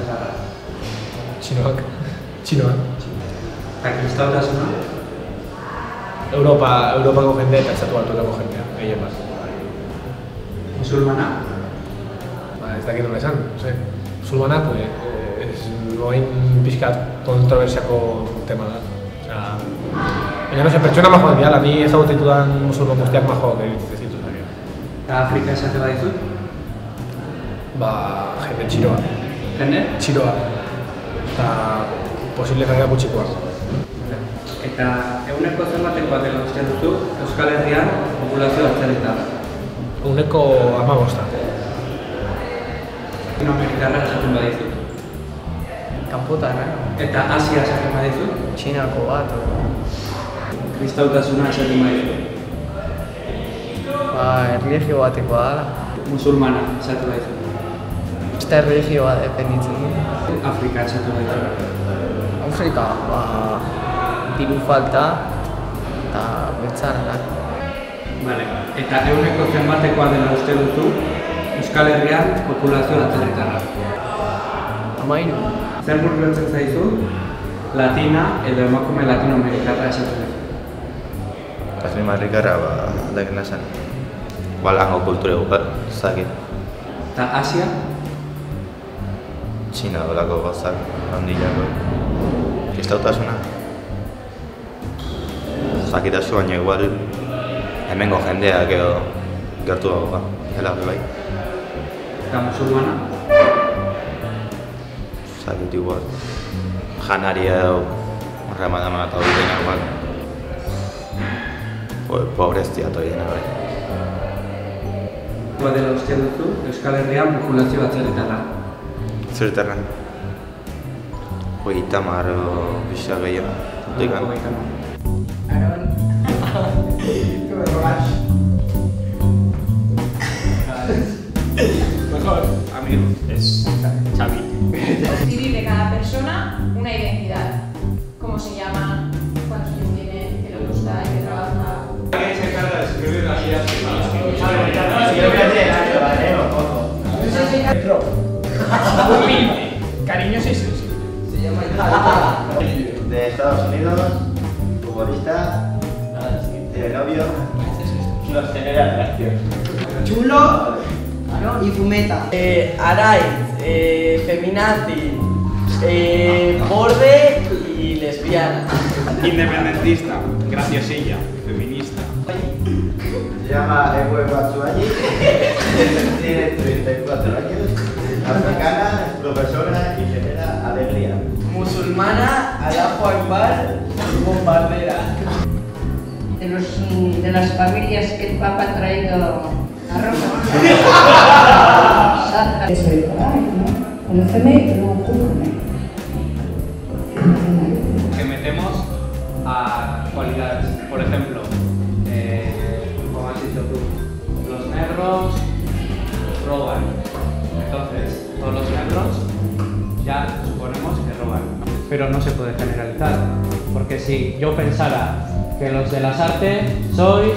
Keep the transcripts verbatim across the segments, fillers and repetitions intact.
herritarra? Txinoak. Txinoak. Eta kristautasuna? Europa, Europako jende eta estatu batuetako jendea, gehien bat. Musulmana? Ba, ez dakit nola esan, no sé. Musulmana, pues, ez noain pixkat kontroversiako tema da. Osea, baina, no sé, pertsona majoak diala, ni ezagutzen ditudan musulman guztiak majoak egiten zitu zaila. Eta Afrika esate badizut? Ba, jende txiroa. Jende? Txiroa. Eta posible gaia gutxikoa. Eta eguneko zenbatekoa dela uste duzu Euskal Herrian populazio atzerritarra? Eguneko hamabosta. Latinoamerikarra esaten badizut? Kanpotarra. Eta Asia esaten badizut? Txinako bat. Kristautasuna esaten badizut? Ba, erlijio batekoa da. Musulmana esaten badizut? Eta erlijio bat dependitzen du. Afrika esaten badizut? Afrika, ba, diru falta eta betzarra. Vale. Eta eguneko zenbatekoa dela uste duzu Euskal Herrian populazio atzerritarra? Amairu. Zer bururatzen zaizu Latina edo emakume latinoamerikarra esaten duzu? Latinoamerikarra, ba, aldakin esan. Ba, lango kultura gupat, zakit. Eta Asia? Txina dolako gozak, handilako. Kristautasuna? Zakitazu, baina igual hemengo jendeak edo gertu dago, dela bai. Eta musulmana? Zakit igual. Janaria edo Ramadan eta hori dena igual. Pobreztia eta hori dena bai. Gua dela uste duzu Euskal Herrian populazio atzerritarra? Atzerritarra? Hogeita hamar pixka gehiago. Hogeita hamar. Aron. Mejor, amigo, es Xavi. Escribir de cada persona una identidad. ¿Cómo se llama? ¿Cuántos años tiene? ¿Qué le gusta? ¿Qué trabaja? ¿Quién se encarga de escribir las guías? Cariño, sí, sí, sí. Se llama De Estados Unidos, futbolista, telenovio, nos genera atracción. Chulo y fumeta. Eh, Araiz, eh, feminazi, eh, borde y lesbiana. Independentista, graciosilla, feminista. Se llama Ewe Batsuayi, tiene treinta y cuatro años, africana, es profesora y genera alegría. Musulmana, Allahu Akbar, bombardera. De, los, de las familias que el Papa ha traído a Roma. Eso es por ahí, ¿no? Conóceme, pero no júzgame. Que metemos a cualidades. Por ejemplo, eh, como has dicho tú, los negros roban. Entonces, todos los negros ya suponemos que roban. Pero no se puede generalizar, porque si yo pensara que los de las artes sois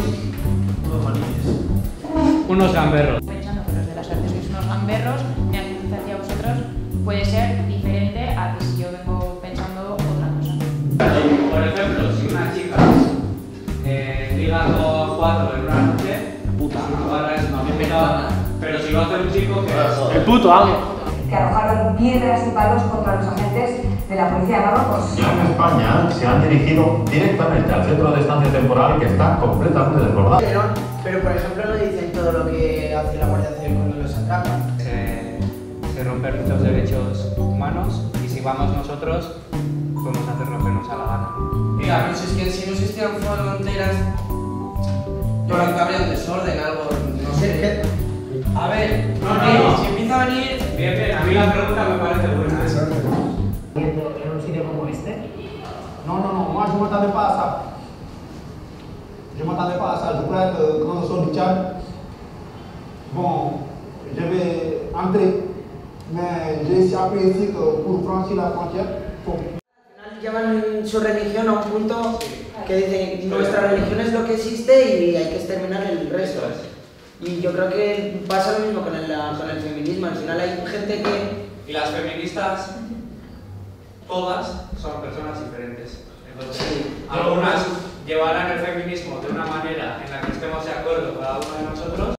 unos gamberros. Pensando que los de las artes sois unos gamberros, mi actitud hacia vosotros puede ser diferente a que si yo vengo pensando otra cosa. Por ejemplo, si una chica eh, liga con cuatro en una noche, puta, ahora es una puta, pero si lo hace un chico que es... El puto amo. Que arrojaron piedras y palos contra los agentes de la policía de Marruecos. En España se han dirigido directamente al centro de estancia temporal que está completamente desbordado. Pero, pero por ejemplo no dicen todo lo que hace la Guardia Civil cuando los atrapa. Se, se rompen muchos derechos humanos y si vamos nosotros podemos hacer lo que nos da la gana. Mira, pero si es que si no existieran fronteras, por acá habría un desorden, algo, no sé. A ver, No, no, no. si empieza a venir... Bien, bien, a mí la pregunta me parece buena. En un sitio como este. Non, non, non, moi je m'attendais pas à ça. Je m'attendais pas à ça. Je crois que quand nous sommes du Tchad, bon, je vais entrer, mais j'ai appris ici que pour franchir la frontière, faut... Al final llevan su religión a un punto que dice nuestra religión es lo que existe y hay que exterminar el resto. Y yo creo que pasa lo mismo con el, con el feminismo. Al final hay gente que Y las feministas, todas, son personas diferentes. Entonces, algunas llevarán el feminismo de una manera en la que estemos de acuerdo cada uno de nosotros.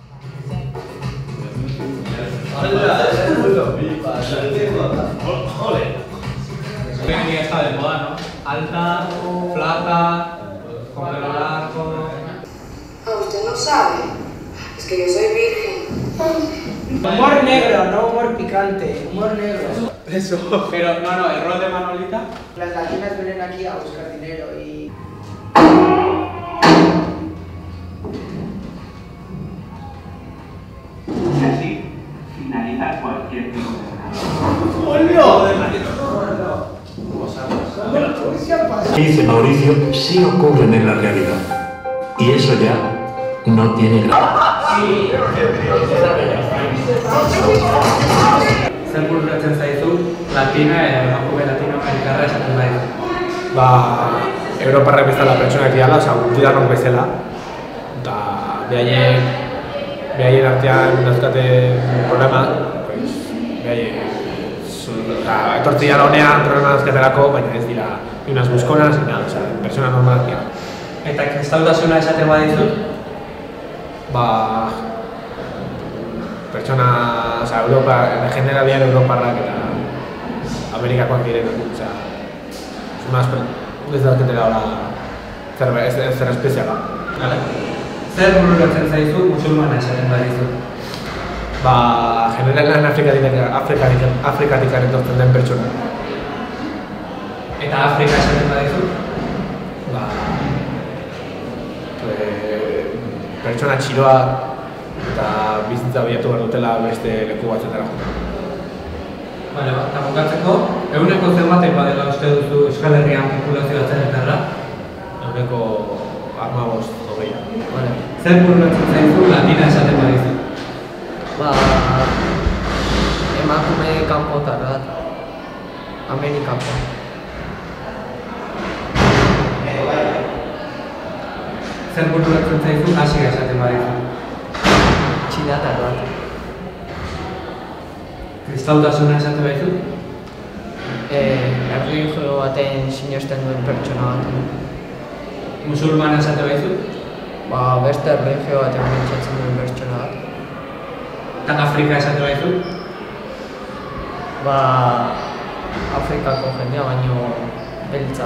¡Hola! ¡Es el puto pipa! ¡Ole! Hoy en día está de moda, ¿no? Alta, flaca, con pelo largo. Ah, usted no sabe. Es que yo soy virgen. Humor negro, no humor picante. Humor negro. Eso. Pero no, no, el rol de Manolita. Las latinas vienen aquí a buscar dinero y... Y así finaliza cualquier tipo de ¿Qué dice Mauricio? Sí ocurren en la realidad. Y eso ya no tiene gracia. Zer bururatzen zaizu, latina edo emakume latinoamerikarra esaten baitu. Ba, Europarrak bezala pertsonak diala, oza, guztiarrak bezala. Eta behaien, behaien artean dauzkate problema, pues, behaien, etortzia honean problema dauzkatelako, baina ez dira unas busconas, ni nada, oza, persona normalak dira. Eta kristautasuna esaten badizut? Ba, pertsona, oza, Europa, en generalian Europarrak eta Amerikakoak direnak, oza, más, ez daukatela hola zer, ez, zer espeziala. Vale. Zer bururatzen zaizu musulmana esaten badizut? Ba, generalan Afrikatik, Afrikatik, Afrikatik etortzen den pertsona. Eta Afrika esaten badizut? Ba, e, pertsona txiroa eta bizitza abiatu behar dutela beste leku batzetara joan. Vale, ba, eta bukatzeko, eguneko zenbatek badela uste duzu Euskal Herrian populazio atzerritarra? Eguneko hamabost hogeia. Vale. Zer bururatzen zaizu latina esaten badizut? Ba, emakume kanpotarra da, Amerikako. Zer bururatzen zaizu Asia esaten badizut? Txinatarra da. Kristautasuna esaten badizut? Erlijio baten sinesten duen pertsona bat. Musulmana esaten badizut? Ba, beste erlijio baten pentsatzen duen pertsona bat. Eta Afrika esaten badizut? Ba, Afrikako jendea baino beltza.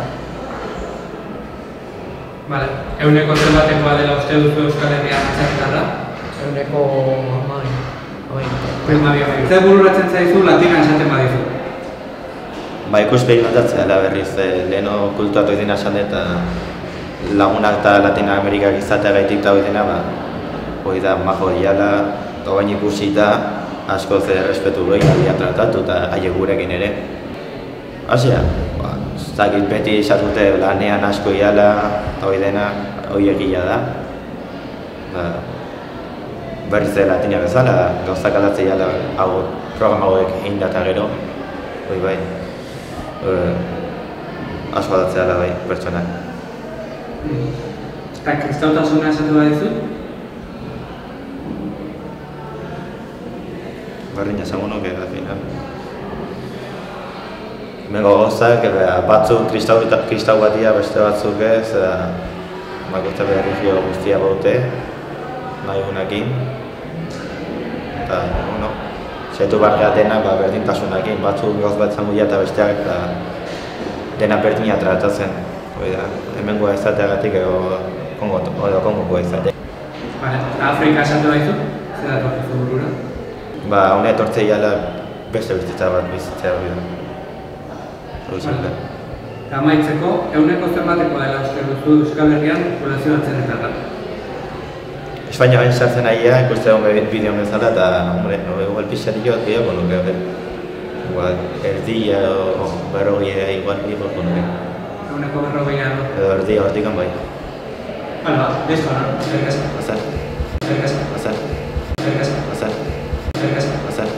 Vale. Eguneko zenbatekoa dela uste duzu Euskal Herrian atzerritarra? Eguneko hamabi. Hamabi, hamabi. Zer bururatzen zaizu latina esaten badizut? Ba, ikuspegi notatzea dela berriz, leheno kultuatu izena esan eta lagunak eta Latina Amerikak izatea gaitik eta hori dena, ba, hori da, majo diala, eta bain ikusita, asko ze errespetu gehi adia tratatu eta haiek gurekin ere. Hasea, ba, zakit beti esatute lanean asko iala, eta hori dena, hori egia da. Ba, berriz Latina bezala, gauzak aldatzea iala, hau, programa hauek egin data gero, hori bai. Uh, asko aldatzea da bai, pertsonak. Eta kristautasuna esatu badizut? Berdin esango nuke, al final. Mengo gozak, batzuk kristau, kristau batia, beste batzuk ez, bakoitza erlijio guztia baute, nahi gunekin. Eta, bueno, zetu barria dena ba, berdintasunakin, batzuk gauz bat zango eta besteak eta dena berdina tratatzen. Oida, hemengoa izateagatik edo kongokoa izatea. Vale, eta Afrika esatu baizu? Zer da torkizu burura? Ba, hone etortzea iala beste bizitza bat bizitzea hori da. Vale. Eta amaitzeko, eguneko zenbateko dela uste duzu Euskal Herrian populazio atzerritarra? Espainia bain sartzen ahia, ikuste dugu bideon bezala eta, hombre, igual pixatik bat gehiago nuke, igual, erdia o berrogia igual gehiago nuke. Eguneko berrogia edo? Edo erdia hortikan bai. Bueno, ba, listo, no? Zerkaz. Azar. Zerkaz. Azar. Zerkaz. Azar. Zerkaz. Azar.